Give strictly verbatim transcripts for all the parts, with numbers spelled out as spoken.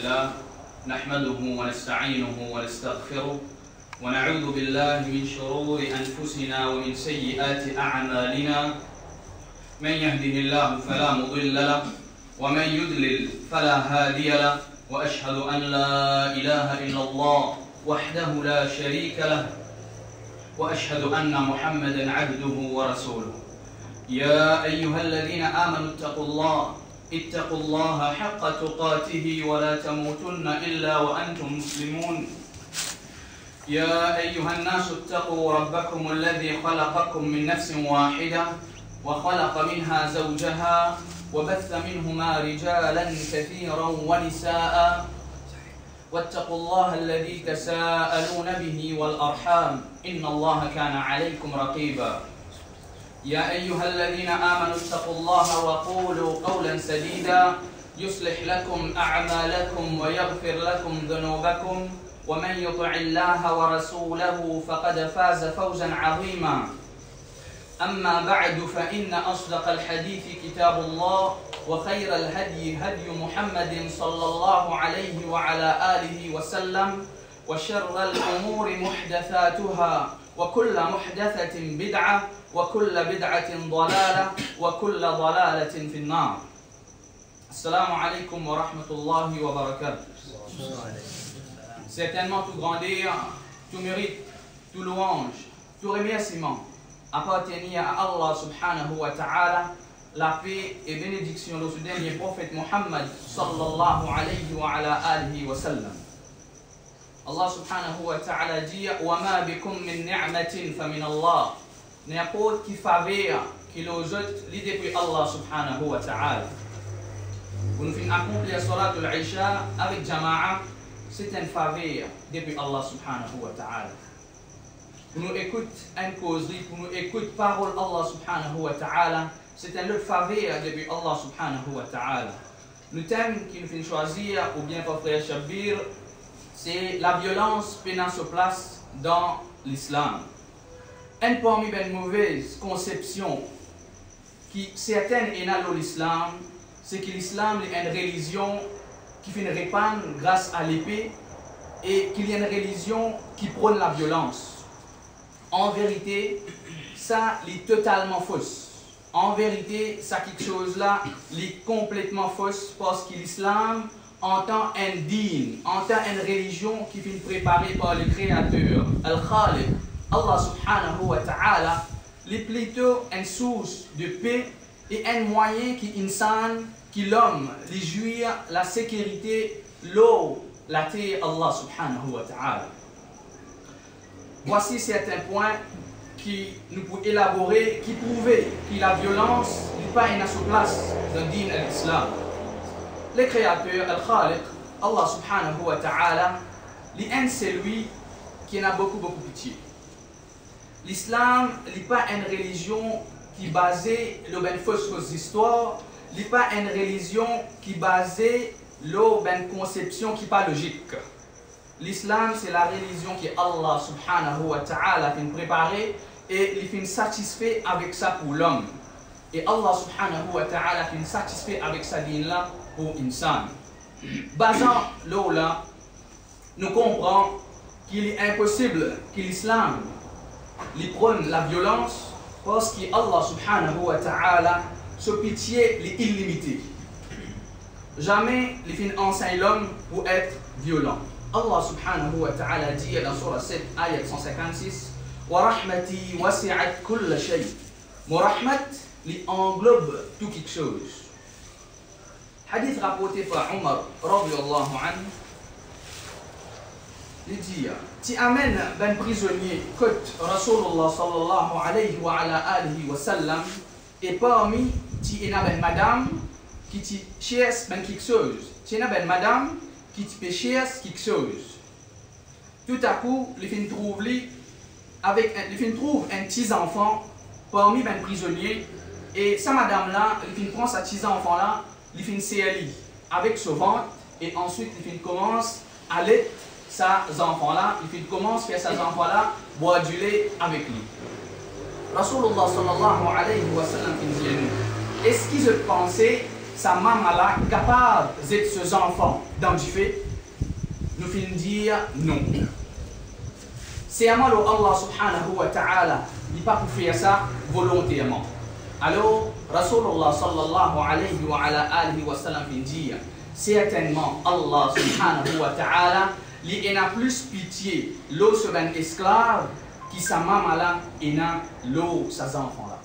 لله نحمده ونستعينه ونستغفره ونعوذ بالله من شرور أنفسنا ومن سيئات أعمالنا من يهده الله فلا مضل له ومن يضلل فلا هادي له وأشهد أن لا إله إلا الله وحده لا شريك له وأشهد أن محمدا عبده ورسوله يا أيها الذين آمنوا اتقوا الله اتقوا الله حق تقاته ولا تموتن إلا وأنتم مسلمون يا أيها الناس اتقوا ربكم الذي خلقكم من نفس واحدة وخلق منها زوجها وبث منهما رجالا كثيرا ونساء واتقوا الله الذي تساءلون به والأرحام إن الله كان عليكم رقيبا يا أيها الذين آمنوا اتقوا الله وقولوا قولا سديدا يصلح لكم أعمالكم ويغفر لكم ذنوبكم ومن يطع الله ورسوله فقد فاز فوزا عظيما أما بعد فإن أصدق الحديث كتاب الله وخير الهدي هدي محمد صلى الله عليه وعلى آله وسلم وشر الأمور محدثاتها وكل محدثة بدعة وكل بدعة ضلالة وكل ضلالة في النار. السلام عليكم ورحمة الله وبركاته. Certainement tout grandeur, tout mérite, tout louange, tout remerciement appartenir à Allah subhanahu wa ta'ala, la paix et bénédiction de ce dernier prophète Muhammad sallallahu alayhi wa ala alihi wa sallam. Allah subhanahu wa ta'ala dit wa ma bikum min ni'matin fa min Allah. N'importe qui faveur qui le jette li depuis Allah subhanahu wa ta'ala. Pour nous finir accomplir salat al-Isha avec Jama'a, c'est une faveur depuis Allah subhanahu wa ta'ala. Pour nous écouter une causerie, pour nous écouter parole Allah subhanahu wa ta'ala, c'est une autre faveur depuis Allah subhanahu wa ta'ala. Le thème qu'il nous fait choisir, ou bien par frère Shabir, c'est la violence prenant sa place dans l'islam. Une parmi les mauvaises conceptions qui certaines est dans l'islam, c'est que l'islam est une religion qui fait une répandre grâce à l'épée et qu'il y a une religion qui prône la violence. En vérité, ça est totalement fausse. En vérité, ça quelque chose là est complètement fausse parce que l'islam en tant indigne, en tant une religion qui fait préparée par le Créateur, Al-Khaliq, Allah subhanahu wa ta'ala, est plutôt une source de paix et un moyen qui insan, qui l'homme, les jouir la sécurité, l'eau, la terre, Allah subhanahu wa ta'ala. Voici certains points qui nous pouvons élaborer, qui prouvent que la violence n'est pas une place dans le din de l'islam. Le Créateur, Al-Khaliq, Allah subhanahu wa ta'ala, c'est lui qui en a beaucoup, beaucoup pitié. L'islam n'est pas une religion qui est basée sur une fausse histoire, n'est pas une religion qui est basée sur une conception qui n'est pas logique. L'islam, c'est la religion que Allah subhanahu wa ta'ala a préparée et il fait satisfait avec ça pour l'homme. Et Allah subhanahu wa ta'ala est satisfait avec sa dîne là pour l'insan. Basant là, nous comprenons qu'il est impossible que l'islam prône la violence parce que Allah subhanahu wa ta'ala se pitié les illimité. Jamais il fin enseigne l'homme pour être violent. Allah subhanahu wa ta'ala dit dans surah sept, ayat cent cinquante-six, wa rahmati wasi'at kull shay. Mon rahmat li englobe tout quelque chose. Hadith rapporté par Omar radiyallahu anhu, il dit tu amènes ben prisonnier côte Rasulullah sallallahu alayhi wa ala alihi wa sallam et parmi tu en as ben madame qui te cherche ben quelque chose. Tu en as ben madame qui te cherche quelque chose. Tout à coup, il fin trouve avec il fin trouve un petit enfant parmi ben prisonniers et sa madame là, il fin prend sa petit enfant là, il fin serrer avec son ventre et ensuite il fin commence à aller ses enfants là, il fin commence à faire ses enfants là boire du lait avec lui. Rasulullah sallallahu alayhi wa sallam fin dit est-ce qu'ils pensaient sa maman là capable d'être ses enfants dans du fait, nous finissons dire non. C'est à moi Allah subhanahu wa ta'ala, il n'est pas pour faire ça volontairement. Alors, Rasulullah sallallahu alayhi wa ala alihi wa sallam finit dire, certainement Allah subhanahu wa ta'ala, il a plus pitié l'eau sur un esclave qui sa maman là, il a l'eau sur ses enfants là.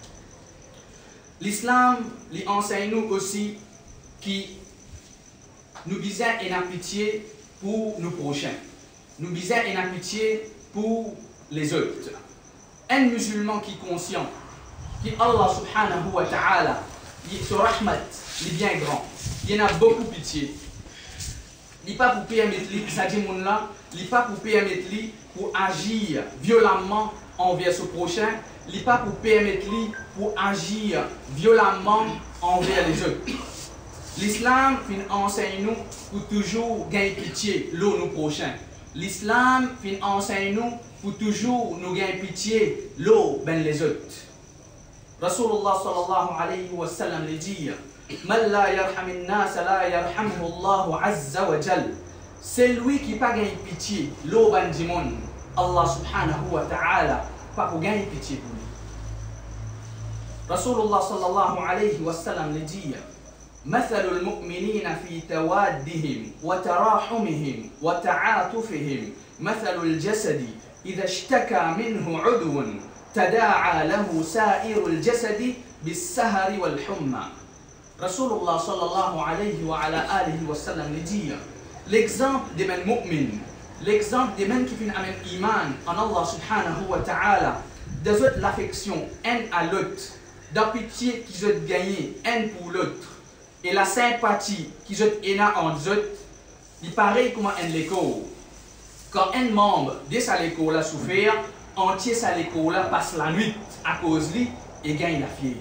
L'islam lui enseigne nous aussi qui nous disons une pitié pour nos prochains. Nous disons une pitié pour les autres. Un musulman qui est conscient que Allah subhanahu wa ta'ala, son rahmat, il est bien grand. Il y en a beaucoup de pitié. Il n'est pas pour permettre lui, ça dit mon là, il n'est pas pour permettre lui pour agir violemment envers ce prochain. Il n'est pas pour permettre lui pour agir violemment envers les autres. L'islam enseigne nous pour toujours gagner pitié l'eau nos prochains. L'islam enseigne nous pour toujours nous gagner pitié l'eau ben les autres. Rasulullah sallallahu alayhi wa sallam le dit, Man la yarhamin nas la yarhamhu Allah azza wa jal. C'est lui qui pas gagner pitié l'eau ben du monde. Allah subhanahu wa ta'ala pas pour gagner pitié pour lui. Rasulullah sallallahu alayhi wa sallam le dit, مثل المؤمنين في توادهم وتراحمهم وتعاطفهم مثل الجسد إذا اشتكى منه عضو تداعى له سائر الجسد بالسهر والحمى. Rasulullah sallallahu alayhi wa ala alihi wa sallam le dit, l'exemple des mêmes mu'min, l'exemple des mêmes qui font un iman en Allah subhanahu wa ta'ala, des autres l'affection, un à l'autre, de pitié qu'ils ont gagné, un pour l'autre, et la sympathie qu'ils ont éna entre eux, il paraît comme un l'écho. Quand un membre de sa l'écho a souffert, entier sa l'écho passe la nuit à cause de lui et gagne la fièvre.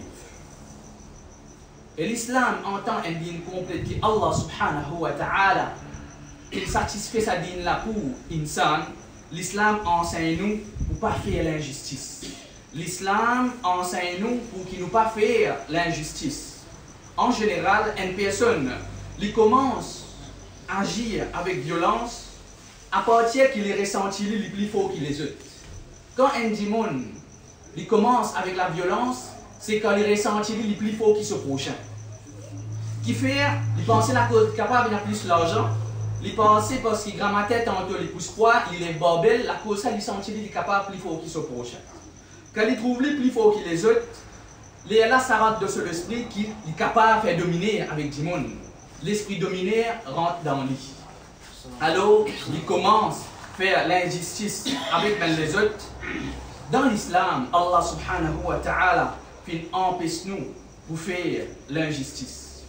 Et l'islam entend un dîne complet qui Allah subhanahu wa ta'ala, il satisfait sa dîne là pour insan. L'islam enseigne nous pour ne pas faire l'injustice. L'islam enseigne nous pour qu'il ne pas faire l'injustice. En général, une personne qui commence à agir avec violence à partir qu'il est ressenti le plus fort qu'il les autres. Quand un démon il commence avec la violence, c'est quand il ressenti le plus fort qu'il se prochain. Qui fait, il pense la cause capable de plus l'argent, il pense parce qu'il gramme tête entre les pouces poids, il est barbel, la cause ça il senti il est capable plus fort qu'il se prochain. Quand il trouve le plus fort qu'il les autres, il y a là ça rentre de ce l'esprit qui est capable de faire dominer avec du monde. L'esprit dominé rentre dans lui. Alors, il commence à faire l'injustice avec les autres. Dans l'islam, Allah subhanahu wa ta'ala empêche nous pour faire l'injustice.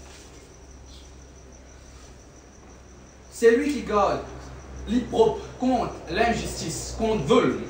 C'est lui qui garde les propres contre l'injustice, contre le vol.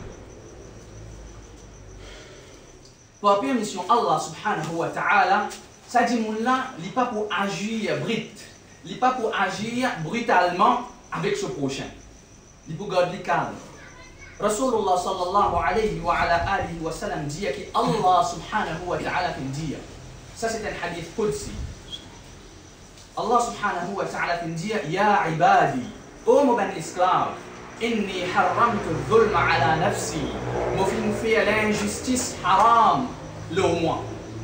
Pour permission Allah subhanahu wa ta'ala, ça dit mon là, il n'est pas pour agir brut, il n'est pas pour agir brutalement avec ce prochain. Il est pour garder le calme. Rasulullah sallallahu alayhi wa ala alihi wa sallam dit que Allah subhanahu wa ta'ala dit, ça c'est un hadith qudsi. Allah subhanahu wa ta'ala dit, Ya ibadi, ô mon ben esclave, inni haramtu dhulma ala nafsi, moi fin fait l'injustice haram le moi.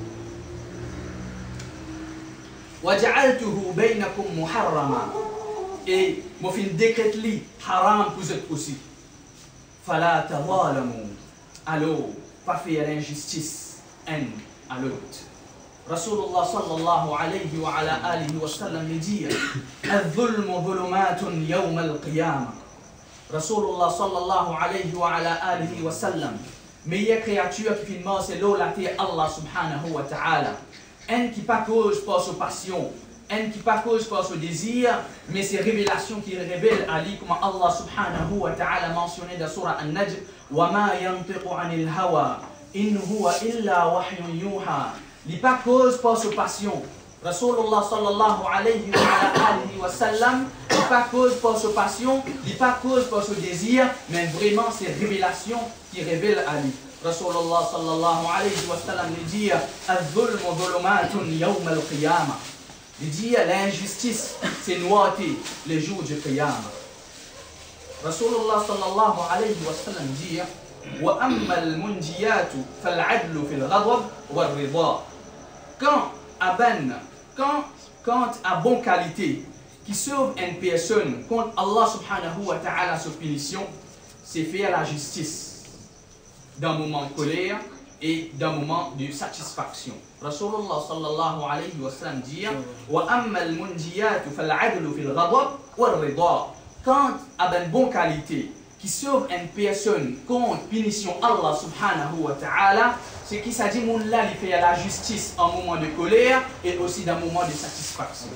وجعلته بينكم محرما et moi fin décrète li haram pour vous aussi. فلا تظالموا, alors pas faire l'injustice un à l'autre. Rasulullah sallallahu alayhi wa ala alihi wa sallam dit, الظلم ظلمات يوم القيامة. Rasulullah sallallahu alayhi wa ala alihi wa sallam, meilleure créature qui finalement c'est l'eau la terre Allah subhanahu wa ta'ala. Un qui pas cause par sa passion, un qui pas cause par ce désir, mais c'est révélation qui révèle à lui comme Allah subhanahu wa ta'ala mentionné dans surah An-Najm, wa ma yantiqu anil hawa in huwa illa wahyun yuha. Il pas cause par sa passion. Rasulullah sallallahu alayhi wa sallam, il pas cause par sa passion, il pas cause par ce désir, mais vraiment c'est révélation qui révèle à lui. Rasulullah sallallahu alayhi wa sallam dit, Al-dhulmu dhulumatun yawm al-qiyamah. Il dit l'injustice, c'est noité les jours du Qiyamah. Rasulullah sallallahu alayhi wa sallam dit wa amma al-munjiyatu fal-adlu fil-ghadab wal-rida. Quand à ben, quand, quand à bonne qualité, qui sauve une personne contre Allah subhanahu wa ta'ala sa punition, c'est faire la justice d'un moment de colère et d'un moment de satisfaction. Rasulullah sallallahu alayhi wa sallam dit wa amma al-munjiyatu fal-adlu fil-ghadab wal-rida. Quand à une bonne qualité, qui sauve une personne contre punition Allah subhanahu wa ta'ala, c'est qu'il s'agit de là, il fait la justice en moment de colère et aussi dans un moment de satisfaction.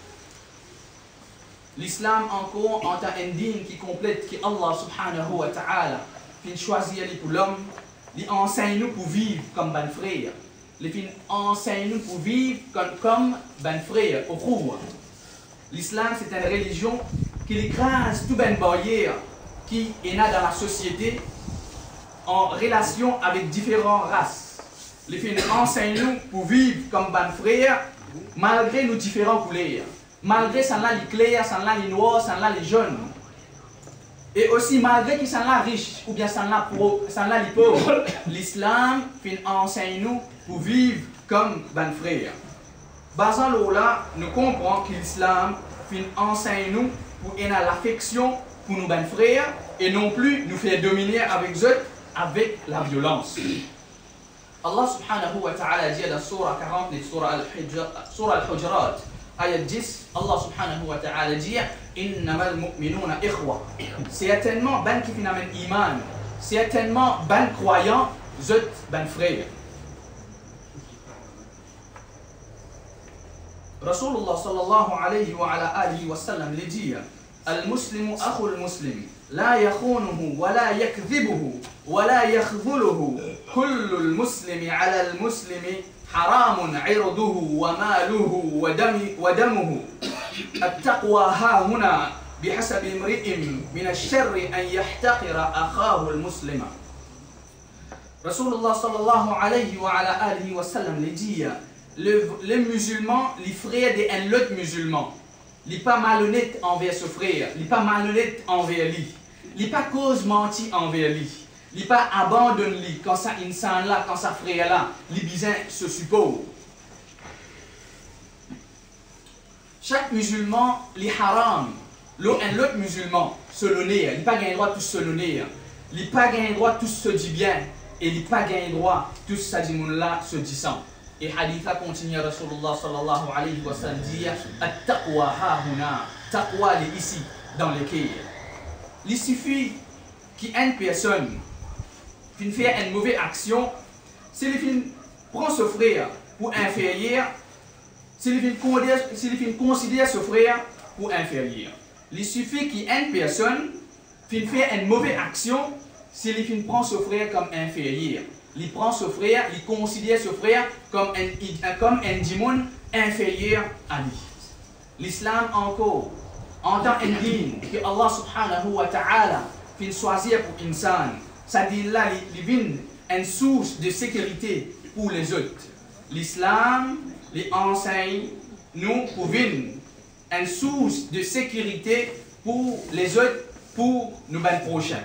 L'islam encore en tant qu'indigne qui complète que Allah subhanahu wa ta'ala fin choisir pour l'homme, il enseigne nous pour vivre comme ben frère. Il fin enseigne nous pour vivre comme, comme ben frère au cours. L'islam c'est une religion qui écrase toute une barrière qui est là dans la société en relation avec différentes races. Les filles enseignent nous pour vivre comme ban frères malgré nos différentes couleurs. Malgré ça là les clairs, ça là les noirs, ça là les jaunes. Et aussi malgré qu'ils sont là riches ou bien ça là les pauvres. L'islam enseigne nous pour vivre comme ban frères. Basant là, nous comprenons que l'islam enseigne nous pour avoir l'affection pour nos ben frères et non plus nous faire dominer avec eux avec la violence. Allah subhanahu wa ta'ala dit dans surah quarante de surah Al-Hujurat, ayat dix, Allah subhanahu wa ta'ala dit innamal mu'minuna ikhwa. Certainement ben qui finalement iman, certainement ben croyants, eux ben frères. Rasulullah sallallahu alayhi wa ala alihi wa sallam le dit المسلم أخو المسلم لا يخونه ولا يكذبه ولا يخذله كل المسلم على المسلم حرام عرضه وماله ودم ودمه التقوى ها هنا بحسب امرئ من الشر أن يحتقر أخاه المسلم. رسول الله صلى الله عليه وعلى آله وسلم le dit les musulmans, les frères d'un autre musulman. Il n'est pas malhonnête envers ce frère, il n'est pas malhonnête envers lui, il n'est pas cause menti envers lui, il n'est pas abandonné lui quand ça insan là, quand ça frère là, il besoin se suppose. Chaque musulman, il haram, un autre musulman se l'honneur, il n'a pas le droit de tous se l'honneur, il n'a pas le droit de tous se dire bien, et il n'a pas le droit de tous ça dit là se disant. Et hadith a continué, Rasulullah sallallahu alayhi wa sallam dit at-taqwa ha huna, taqwa est ici, dans le cœur. Il suffit qu'une personne qui fait une mauvaise action, s'il prend ce frère pour inférieur, s'il considère ce frère pour inférieur. Il suffit qu'une personne qui fait une mauvaise action, s'il prend ce frère comme inférieur. Il prend ce frère, il considère ce frère comme un, comme un démon inférieur à lui. L'islam encore, en tant qu'indigne, que Allah subhanahu wa ta'ala fait choisir pour insan, ça dit là, il vient une source de sécurité pour les autres. L'islam les enseigne, nous, pour venir une source de sécurité pour les autres, pour nos ben prochains.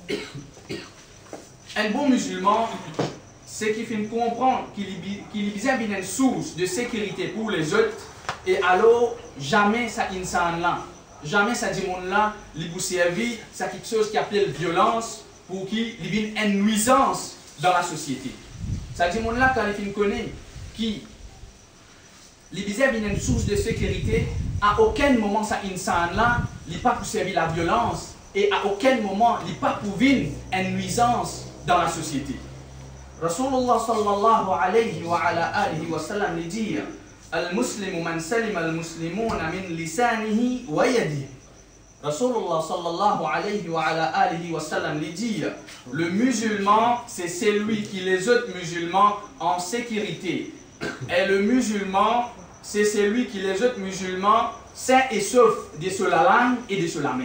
Un bon musulman, c'est qu'il fait comprendre qu'il y a une source de sécurité pour les autres, et alors jamais ça insan là, jamais ça dit mon là, il vous servir, ça quelque chose qui appelle violence pour qu'il y ait une nuisance dans la société. Ça dit mon là quand il connaît qui il y a une source de sécurité, à aucun moment ça insan là, il n'est pas pour servir la violence, et à aucun moment il n'est pas pour venir une nuisance dans la société. Rasulullah sallallahu alayhi wa ala alihi wa sallam le dit Al-Muslimu man salim al-Muslimuna min lisanihi wa yadihi. Rasulullah sallallahu alayhi wa ala alihi wa sallam le dit le musulman c'est celui qui les autres musulmans en sécurité. Et le musulman c'est celui qui les autres musulmans sains et saufs de sur la langue et de sur la main.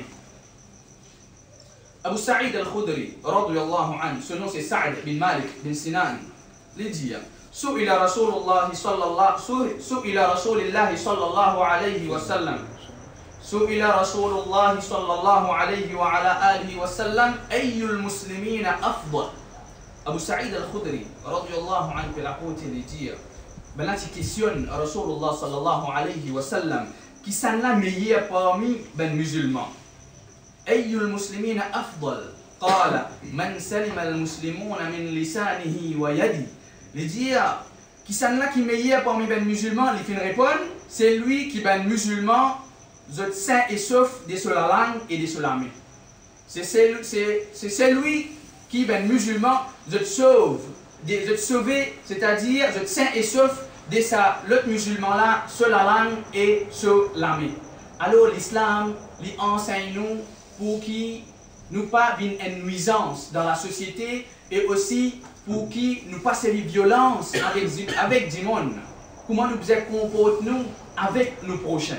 Abu Sa'id al-Khudri, radiyallahu anhu, ce nom c'est Sa'd bin Malik bin Sinan, il dit سئل رسول الله صلى الله سئل رسول الله صلى الله عليه وسلم سئل رسول الله صلى الله عليه وعلى آله وسلم أي المسلمين أفضل. Abu Sa'id al-Khudri radiyallahu anhu fait la côte de dire ben là tu questionnes Rasulullah sallallahu alayhi wa sallam qui s'en la meilleur parmi ben musulmans. أي المسلمين أفضل قال من سلم المسلمون من لسانه ويده. Il dit qui s'en la qui meilleur parmi ben musulmans, il fin répondre c'est lui qui ben musulman zot sain et sauf de la langue et de la main. C'est celui qui ben musulman zot sauve, zot sauvé, c'est-à-dire zot sain et sauf de sa l'autre musulman là sur la langue et sur la main. Alors l'islam lui enseigne nous pour qui nous pas une nuisance dans la société et aussi pour qui nous pas série violence avec avec du monde. Comment nous devons comporter nous avec nos prochains.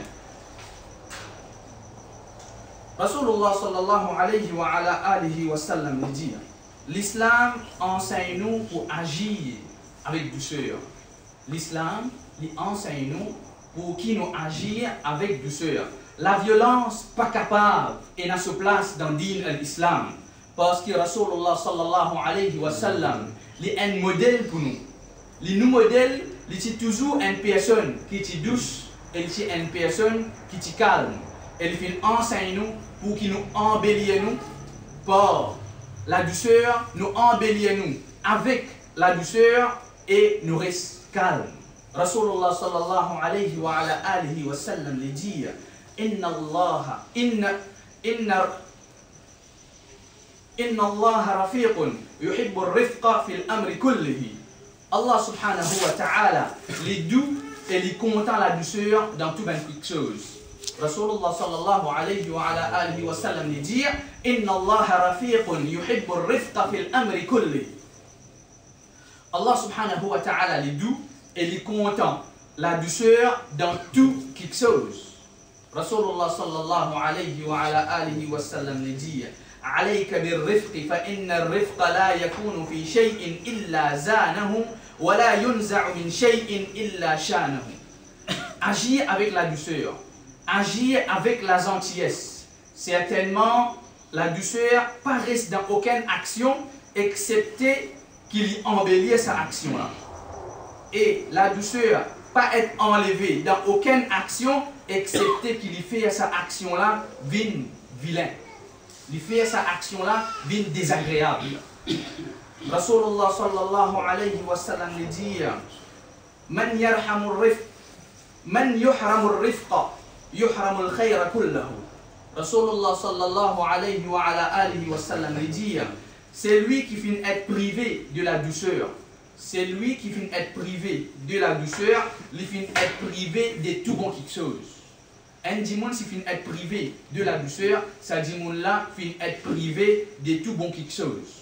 Rasulullah sallallahu alayhi wa ala alihi wa sallam dit l'islam enseigne nous pour agir avec douceur. L'islam lui enseigne nous pour qui nous agir avec douceur. La violence pas capable et n'a sa place dans din l'islam parce que Rasulullah sallallahu alayhi wa sallam est un modèle pour nous. Il nous modèle, il est toujours une personne qui est douce et il est une personne qui est calme. Et il fait enseigne nous pour qu'il nous embellit nous par la douceur, nous embellit nous avec la douceur et nous reste calme. Rasulullah sallallahu alayhi wa ala alihi wa sallam lui dit Inna Allah inna inna inna Allah rafiqun yuhibbu ar-rifqa fil amri kullihi. Allah subhanahu wa ta'ala les doux et les content la douceur dans tout ben quelque chose. Rasulullah sallallahu alayhi wa ala alihi wa sallam lui dit Inna Allah rafiqun yuhibbu ar-rifqa fil amri kullihi. Allah subhanahu wa ta'ala les doux et les content la douceur dans tout quelque chose. Rasulullah sallallahu alayhi wa ala alihi wa sallam lui dit عليك بالرفق فإن الرفق لا يكون في شيء إلا زانه ولا ينزع من شيء إلا شانه. Agir avec la douceur, agir avec la gentillesse. Certainement, la douceur pas reste dans aucune action excepté qu'il y embellit sa action-là. Et la douceur pas être enlevée dans aucune action excepté qu'il y fait sa action-là vin vilain. Il fait sa action-là vin désagréable. Rasulullah sallallahu alayhi wa sallam lui dit Man yarhamu rifq Man yuhramu rifqa yuhramu al-khayra kullahu. Rasulullah sallallahu alayhi wa ala alihi wa sallam lui dit c'est lui qui finit être privé de la douceur. C'est lui qui finit être privé de la douceur, il finit être privé de tout bon quelque chose. Un dimon qui finit être privé de la douceur, ça dimon là finit être privé de tout bon quelque chose.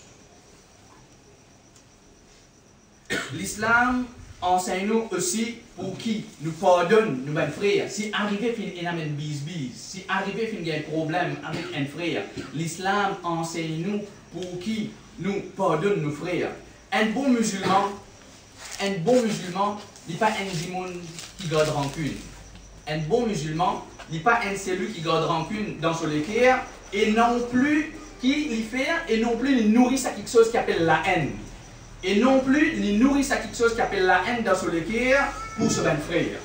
L'islam enseigne nous aussi pour qui nous pardonne nos ben frères. Si arrivé fin en amène bis bis, si arrivé fin il y a un problème avec un frère, l'islam enseigne nous pour qui nous pardonne nos frères. Un bon musulman, un bon musulman n'est pas un dimon qui garde rancune. Un bon musulman n'est pas un celui qui garde rancune dans son cœur et non plus qui lui fait et non plus il nourrit à quelque chose qui appelle la haine. Et non plus il nourrit à quelque chose qui appelle la haine dans son cœur pour ce ben frère.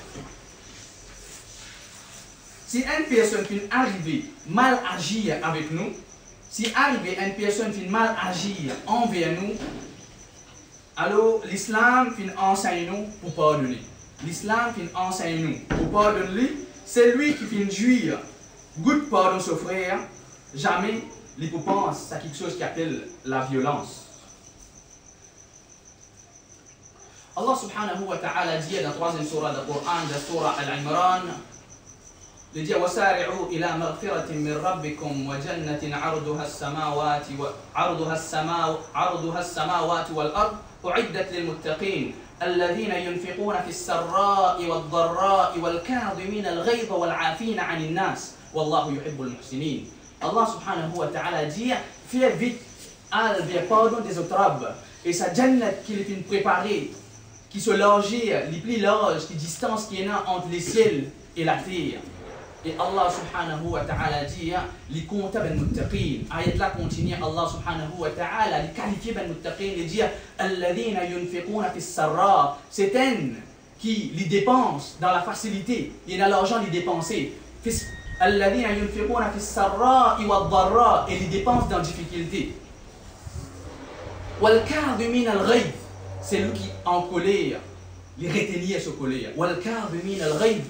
Si une personne qui arrive mal agir avec nous, si arrive une personne qui mal agir envers nous, alors l'islam fin enseigne nous pour pardonner. L'islam fin enseigne nous pour pardonner. C'est lui qui fin jouir, goûte pardon son frère, jamais il peut penser à quelque chose qui appelle la violence. Allah subhanahu wa ta'ala dit dans la troisième surah du Coran, la surah Al-Imran, il dit وَسَارِعُوا إِلَى مَغْفِرَةٍ مِّن رَبِّكُمْ وَجَنَّةٍ عَرْضُهَا السَّمَاوَاتِ وَعَرْضُهَا السَّمَاوَاتِ عَرْضُهَا السَّمَاوَاتِ وَالْأَرْضُ أُعِدَّتْ لِلْمُتَّقِينَ الذين ينفقون في السراء والضراء والكاظمين الغيظ والعافين عن الناس والله يحب المحسنين. Allah subhanahu wa ta'ala dit fais vite al bien pardon des autres et sa jannat qu'il est préparée qui se logeait, les plus larges, qui distance qui est là entre les ciels et la terre. Et Allah subhanahu wa ta'ala dit, les comptes ben muttaqin. Ayat là continue, Allah subhanahu wa ta'ala, les qualifiés ben muttaqin, il dit, alladhina yunfiquna fis sarra. C'est un qui les dépense dans la facilité. Il a l'argent les dépenser. Alladhina yunfiquna fis sarra wa dharra. Et les dépense dans la difficulté. Wal kadhimin al ghayb. C'est lui qui en colère, les retenir ce colère. Wal kadhimin al ghayb.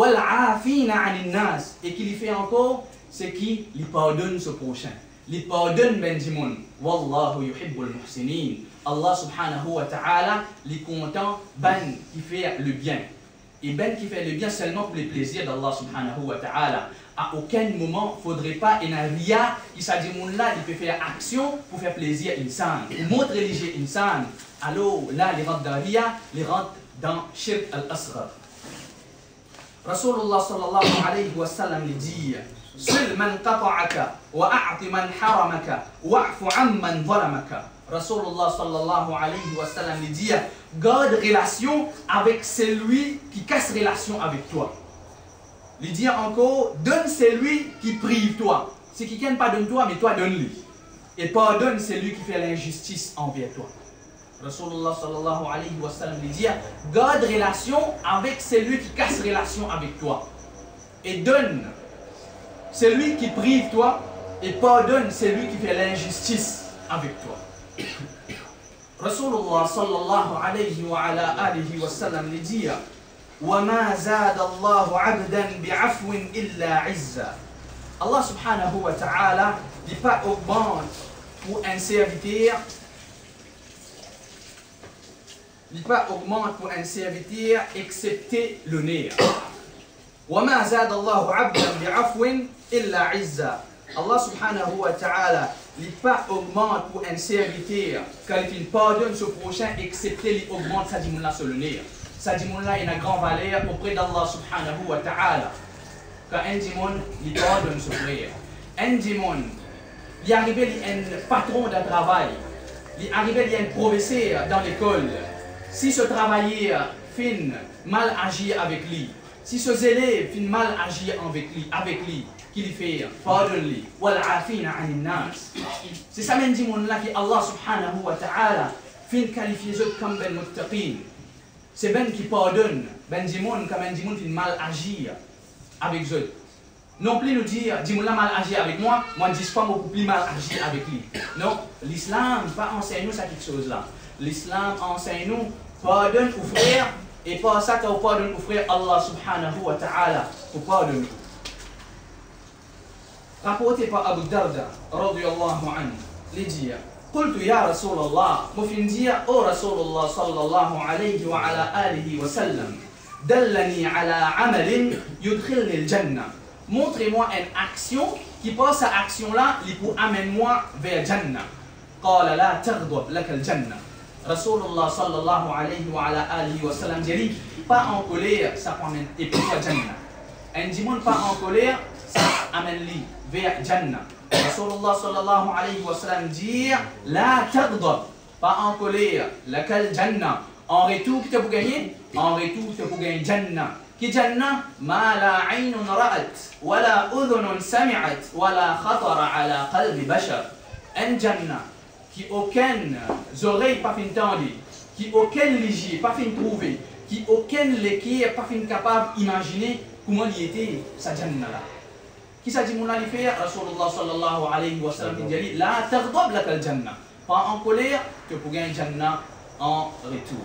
Et qui lui fait encore, c'est qui lui pardonne ce prochain. Lui pardonne ben dimon. Wallahu yuhibbul muhsinin. Allah subhanahu wa ta'ala, lui content ben qui fait le bien. Et ben qui fait le bien seulement pour les plaisirs d'Allah subhanahu wa ta'ala. À aucun moment, il ne faudrait pas une ria qui s'est dit là, il peut faire action pour faire plaisir à insan. Ou montre religieux insan. Alors là, les rentrent dans ria, les rentrent dans shirk al-asghar. Rasulullah sallallahu alayhi wa sallam dit Sil man qata'aka wa a'ti man haramaka wa'fu amman zalamaka. Rasulullah sallallahu alayhi wa sallam dit garde relation avec celui qui casse relation avec toi. Il dit encore donne celui qui prive toi. C'est qui ne pas donne toi mais toi donne-lui. Et pardonne celui qui fait l'injustice envers toi. Rasulullah sallallahu alayhi wa sallam dit garde relation avec celui qui casse relation avec toi et donne celui qui prive toi et pardonne celui qui fait l'injustice avec toi. Rasulullah sallallahu alayhi wa ala alihi wa sallam dit wa ma zada Allahu 'abdan bi'afwin illa 'izza. Allah subhanahu wa ta'ala dit pas augmente pour un serviteur. Il pas augmente pour un serviteur excepté l'honneur. وَمَا زَادَ اللَّهُ عَبْدًا بِعَفْوٍ إِلَّا عِزًّا. Allah subhanahu wa ta'ala, il pas augmente pour un serviteur car il pardonne ce prochain excepté il augmente sa dimoula sur l'honneur. Sa dimoula a une grande valeur auprès d'Allah subhanahu wa ta'ala. Quand un dimon, il pardonne ce frère. Un dimon, il est arrivé un patron de travail. Il est arrivé il y a un professeur dans l'école. Si ce travailleur fin mal agir avec lui, si ce élève fin mal agir avec lui, avec lui, qu'il fait, pardonne-lui. C'est ça même dit mon là que Allah subhanahu wa ta'ala fin qualifié comme ben muttaqin. C'est ben qui pardonne, ben dimon comme un dimon fin mal agir avec eux. Non plus nous dire, dis-moi là mal agir avec moi, moi dis pas beaucoup plus mal agir avec lui. Non, l'islam pas enseigne nous ça quelque chose là. L'islam enseigne nous, pardonne aux frères, et pas ça qu'on pardonne aux frères, Allah subhanahu wa ta'ala, pour pardonner. Rapporté par Abu Darda, radiyallahu anhu, il dit, قلت يا رسول الله, مفين dire, ô رسول الله صلى الله عليه وعلى آله وسلم, دلني على عمل يدخلني الجنة. Montrez-moi une action qui passe à action là, qui pour amène-moi vers Jannah. قال لا تغضب لك الجنة. Rasulullah sallallahu alayhi wa ala alihi wa sallam dit pas en colère, ça amène et puis Jannah. Un dimon pas en colère, ça amène lui vers Jannah. Rasulullah sallallahu alayhi wa sallam dit la taghdab, pas en colère, laquelle Jannah. En retour, qui te pour gagner? En retour, tu pour gagner Jannah. Qui Jannah? Ma la aynun ra'at, wa la udhunun sami'at, wa la khatara ala qalbi bashar. Un Jannah qui aucune oreille pas fin entendu, qui aucun léger pas fin trouvé, qui aucun l'équipe pas fin capable d'imaginer comment il était sa Jannah là. Qui s'est dit mon ali fait Rasulullah sallallahu alayhi wa sallam dit la taghdab lak al Jannah. Pas en colère, tu pour gagner Jannah en retour.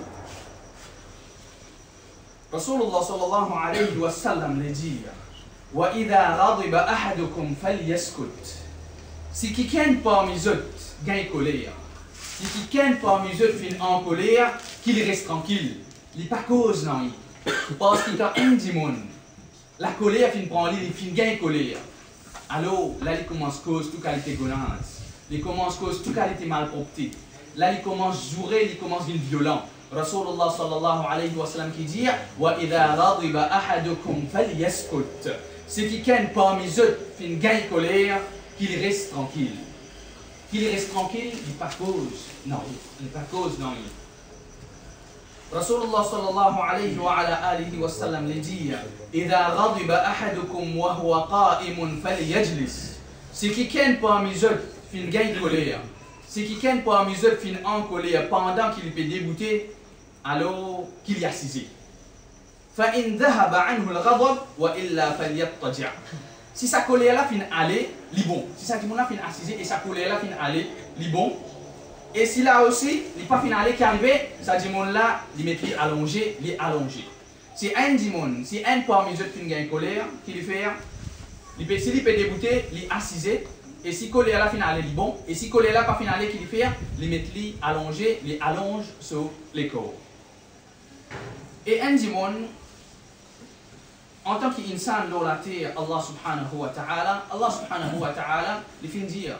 Rasulullah sallallahu alayhi wa sallam le dit wa idha ghadiba ahadukum falyaskut. Si quelqu'un parmi eux gagne colère, si quelqu'un parmi eux fin en colère, qu'il reste tranquille, il pas cause non. Parce qu'il y a un dimon, la colère fin prend lui, il fin gagne colère. Alors là il commence cause toute qualité gonasse, il commence cause toute qualité malpropreté. Là il commence jouer, il commence une violent. Rasulullah sallallahu alayhi wa sallam qui dit wa idha ghadiba ahadukum falyaskut. Si quelqu'un parmi eux fin gagne colère, qu'il reste tranquille. Qu'il reste tranquille, il n'est pas cause, non, il n'est pas cause, non. Rasulullah sallallahu alayhi wa ala alihi wa sallam lui dit Idha ghadiba ahadukum wa huwa qa'imun falyajlis. Si quelqu'un parmi eux fin gagne colère, si quelqu'un parmi eux fin en colère pendant qu'il peut débouter, alors qu'il y assise. Fa in dhahaba anhu al-ghadab wa illa falyattaji'. Si sa colère là fin aller, li bon. Si ça dit mon là fin assise et sa colère là fin aller, li bon. Et si là aussi, il pas finalé qui arrive, ça dit mon là, il met lui allongé, il allongé. Si un dimon, si un parmi eux qui gagne colère, qui lui fait, il peut, s'il peut débouter, il assisé. Et si colère là finale il bon, et si colère là pas finale qui lui fait, il met lui allongé, il allonge sur les corps. Et un dimon, en tant qu'insan l'olaté Allah subhanahu wa ta'ala, Allah subhanahu wa ta'ala, il fait dire.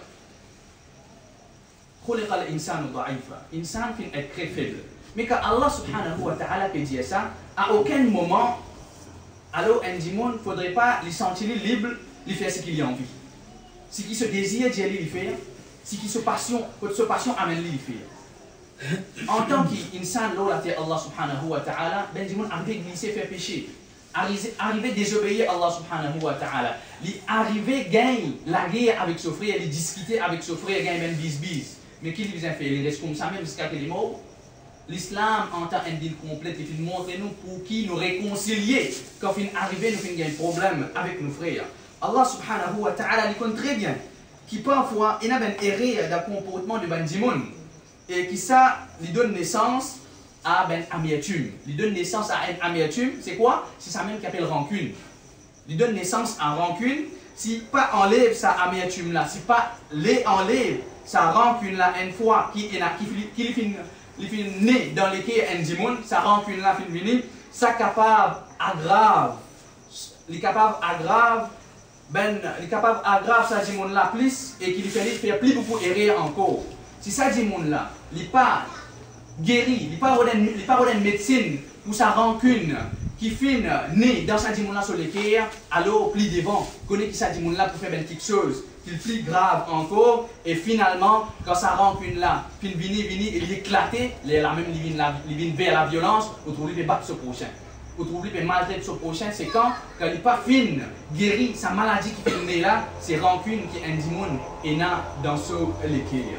خلق الإنسان ضعيفا. Insan fin est très faible. Mais quand Allah subhanahu wa ta'ala peut dire ça, à aucun moment, alors un démon ne faudrait pas lui sentir libre, lui faire ce qu'il a envie. Ce qui se désire, Dieu lui fait. Ce qui se passion, ce passion amène lui faire. En tant qu'insan, l'eau Allah subhanahu wa ta'ala, ben démon arrive à glisser, faire pécher. Arriver à désobéir à Allah subhanahu wa ta'ala. Arriver à gagner la guerre avec son frère, à discuter avec son frère, gagner même bis-bis. Mais qui lui a fait? Il reste comme ça même jusqu'à que les mots. L'islam en tant qu'un deal complet, il montre nous pour qui nous réconcilier. Quand on arrive, nous avons un problème avec nos frères. Allah subhanahu wa ta'ala il connaît très bien qui parfois il a une erreur d'un comportement de bandimon et qui ça lui donne naissance à une amertume. Il donne naissance à une amertume, c'est quoi? C'est ça même qu'on appelle rancune. Il donne naissance à rancune. Si pas enlève sa amertume là, si pas les enlève sa rancune là une fois qui est qui qui qui né dans les quais un dimon, sa rancune là fin venir, ça capable aggrave, il capable aggrave ben il capable aggrave sa dimon là plus et qui lui fait faire plus beaucoup erreur encore. Si sa dimon là, il pas guéri, il pas il pas une médecine pour sa rancune qui fin né dans sa dimon là sur les quais, alors plus devant, connaît qui sa dimon là pour faire ben quelque chose. Il plus grave encore, et finalement, quand ça rancune là, fin vini, vini, il éclaté, la même il vient vers la violence, vous trouvez les battre ce prochain. Vous trouvez les maltraiter ce prochain, c'est quand, quand il n'est pas fin, guéri, sa maladie qui fait né là, c'est rancune qui est un démon et là dans ce l'équerre.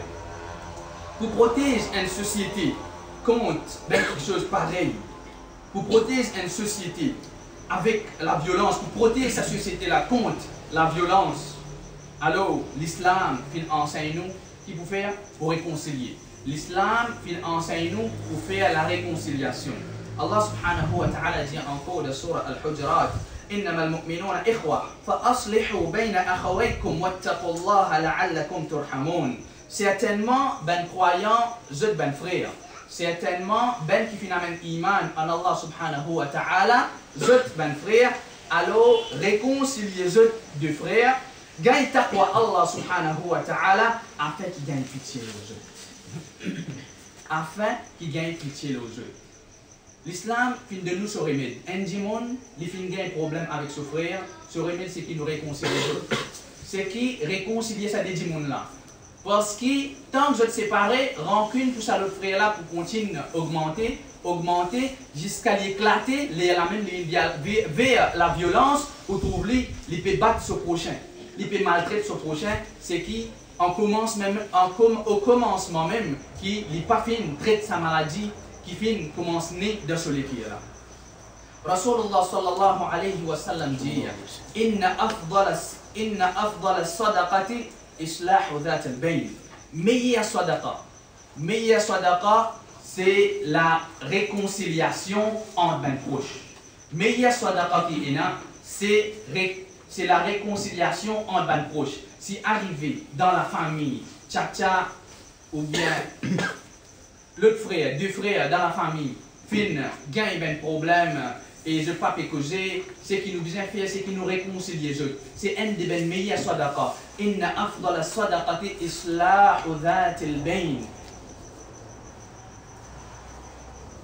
Pour protéger une société contre quelque chose pareil, pour protéger une société avec la violence, pour protéger sa société là contre la violence, alors, l'islam enseigne nous qui pour faire pour réconcilier. L'islam enseigne nous pour faire la réconciliation. Allah subhanahu wa ta'ala dit encore dans surah Al-Hujurat إنما المؤمنون إخوة فأصلحوا بين أخويكم واتقوا الله لعلكم ترحمون. Certainement, ben croyants, eux ben frères. Certainement, ben qui finalement iman en Allah subhanahu wa ta'ala, eux ben frères. Alors, réconciliez eux deux frères. Gagne taqwa Allah subhanahu wa ta'ala afin qu'il gagne pitié aux autres. Afin qu'il gagne pitié aux autres. L'islam fin de nous ce remède. Un dimon, il fin gagne problème avec son frère. Ce remède, c'est qui nous réconcilie les autres. C'est qui réconcilie ça des dimons là. Parce que tant que vous êtes séparés, rancune pour ça l'autre frère là pour continuer à augmenter, augmenter jusqu'à l'éclater, la même vers la violence, où trouver il peut battre ce prochain. Il peut maltraiter son prochain, c'est qui en commence même, en com, au commencement même, qui n'est pas fin, traite sa maladie, qui fin commence né dans ce l'équerre là. Rasulullah sallallahu alayhi wa sallam dit Inna afdal inna afdal sadaqati islahu dhat al-bayn. Meilleure sadaqa, meilleure sadaqa, c'est la réconciliation entre ben proches. Meilleure sadaqa qui est là, c'est c'est la réconciliation entre les proches. Si arrivé dans la famille, tcha-tcha, ou bien l'autre frère, deux frères dans la famille, fin, gagne un problème, et je ne pas causer, ce qui nous vient faire, c'est qui nous réconcilie les autres. C'est un des meilleurs sadaqa. Inna afdala sadaqati islahu dhat al-bayn.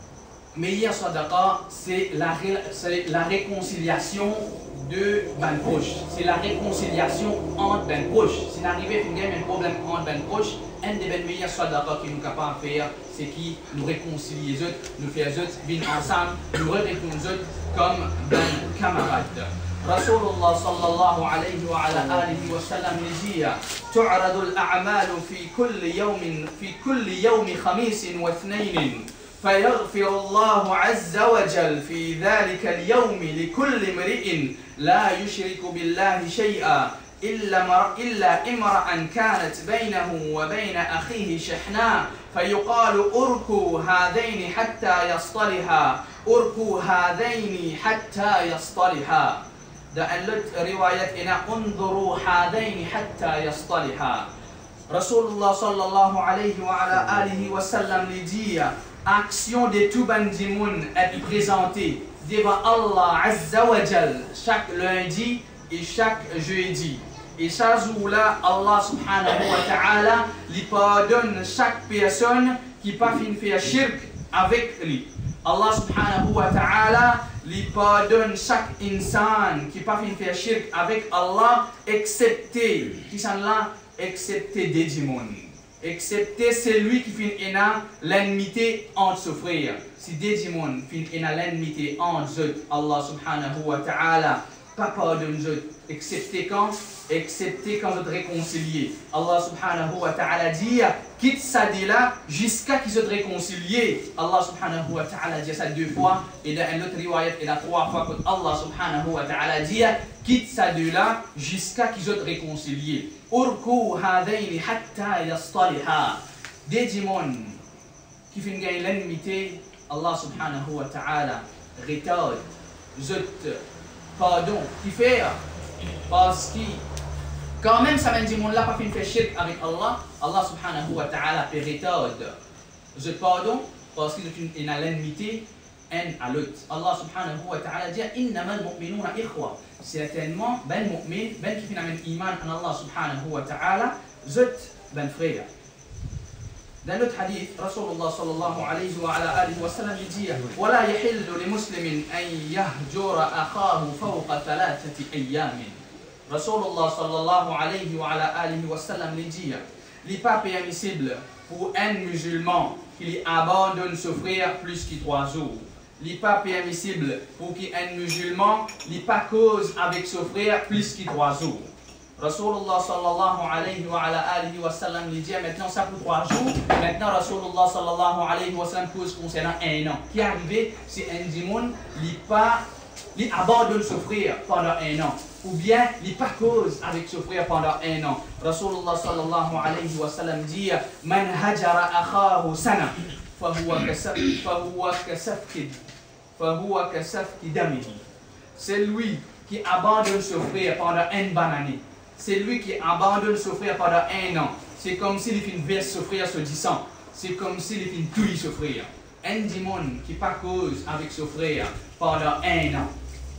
meilleure sadaqa, c'est la, la réconciliation de ben proche. C'est la réconciliation entre ben proche. Si on arrive à faire un problème entre ben proche, un des ben meilleurs sadaqa qui nous capable de faire, c'est qui nous réconcilier les autres, nous faire les autres venir ensemble, nous répondre les autres comme ben camarades. Rasulullah sallallahu alayhi wa ala alihi wa sallam dit تعرض الأعمال في كل يوم في كل يوم خميس واثنين فيغفر الله عز وجل في ذلك اليوم لكل امرئ لا يشرك بالله شيئا إلا إلا امرأ كانت بينه وبين أخيه شحناء فيقال أركوا هذين حتى يصطلحا أركوا هذين حتى يصطلحا. Dans l'autre riwayat, il y a انظروا هذين حتى يصطلحا. Rasulullah sallallahu alayhi wa ala alihi wa sallam lui dit action de tout bandimoun est présentée devant Allah Azza wa Jal chaque lundi et chaque jeudi. Et chaque jour-là, Allah subhanahu wa ta'ala lui pardonne chaque personne qui pas fin faire shirk avec lui. Allah subhanahu wa ta'ala lui pardonne chaque insan qui pas fin faire shirk avec Allah, excepté, qui sont là, excepté des démons. Excepté celui qui fait l'enmité entre ses frères. Si des démons fait l'enmité entre eux, Allah subhanahu wa ta'ala pas pardonne eux, excepté quand excepté quand vous réconciliez. Allah subhanahu wa ta'ala dit quitte ça dit là jusqu'à qu'ils se réconcilier. Allah subhanahu wa ta'ala dit ça deux fois et dans une autre riwayat il y a trois fois que Allah subhanahu wa ta'ala dit quitte ça de là jusqu'à qu'ils se réconcilier. Urku hadaini hatta yastaliha. Des démons qui font gagner l'enmité, Allah subhanahu wa ta'ala retarde, zut pardon, qui fait parce que quand même ça m'a dit mon là pas fait shirk avec Allah, Allah subhanahu wa ta'ala peut retarder je pardon parce qu'il a l'enmité un à l'autre. Allah subhanahu wa ta'ala dit innamal mu'minuna ikhwa. Certainement ben mu'min ben qui fait un iman en Allah subhanahu wa ta'ala zut ben frère. Dans l'autre hadith, Rasulullah sallallahu alayhi wa ala alihi wa sallam dit ولا يحل لمسلم أن يهجر أخاه فوق ثلاثة أيام. Rasulullah sallallahu alayhi wa ala alihi wa sallam dit il n'est pas permissible pour un musulman qu'il abandonne son frère plus que trois jours. Il n'est pas permissible pour qu'un musulman n'est pas cause avec son frère plus que trois jours. Rasulullah sallallahu alayhi wa ala alihi wa sallam lui dit maintenant ça pour trois jours. Maintenant Rasulullah sallallahu alayhi wa sallam cause concernant un an. Qui est arrivé, c'est un démon qui pas il abandonne son frère pendant un an. Ou bien il pas cause avec son frère pendant un an. Rasulullah sallallahu alayhi wa sallam dit man hajara akhahu sana fahuwa kasafki fahuwa kasafki fahuwa kasafki damihi. C'est lui qui abandonne son frère pendant une bonne année. C'est lui qui abandonne son frère pendant un an. C'est comme s'il fait une verse son frère se disant. C'est comme s'il fait une touille son frère. Un démon qui pas cause avec son frère pendant un an.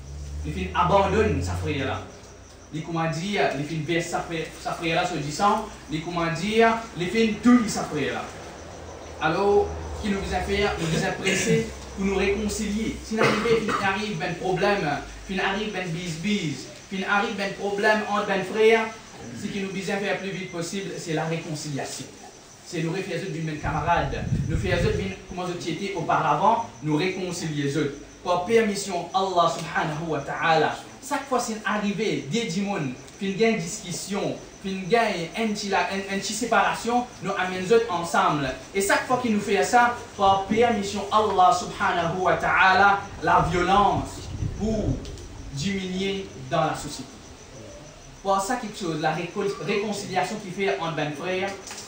Il fait abandonne sa frère là. Il comment dire, il fait une verse sa frère, sa frère là se disant. Il comment dire, il fait une touille sa frère là. Alors, qui nous a fait, nous a pressé pour nous réconcilier. Si nous arrive un problème, si nous arrive un bis-bis, il arrive un problème entre un frère, ce qui nous besoin faire le plus vite possible, c'est la réconciliation. C'est nous refaire d'une même camarade, nous faire comment vous étiez auparavant, nous réconcilier eux. Par permission Allah subhanahu wa ta'ala, chaque fois c'est arrivé des démons, qu'il y a une discussion, qu'il y a une séparation, nous amenons eux ensemble. Et chaque fois qu'il nous fait ça, par permission Allah subhanahu wa ta'ala, la violence pour diminuer dans la société. Pour ça, quelque chose, la réconciliation qui fait entre ben frères,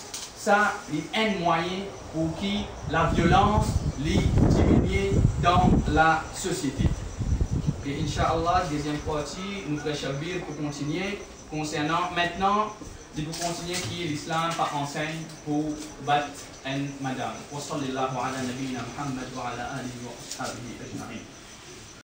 ça est un moyen pour qui la violence les diminue dans la société. Et Inch'Allah, deuxième partie, nous ferons Chabir pour continuer concernant maintenant, il faut continuer qui l'islam par enseigne pour battre un madame. Wa sallallahu ala nabiyyina Muhammad wa ala alihi wa ashabihi ajma'in.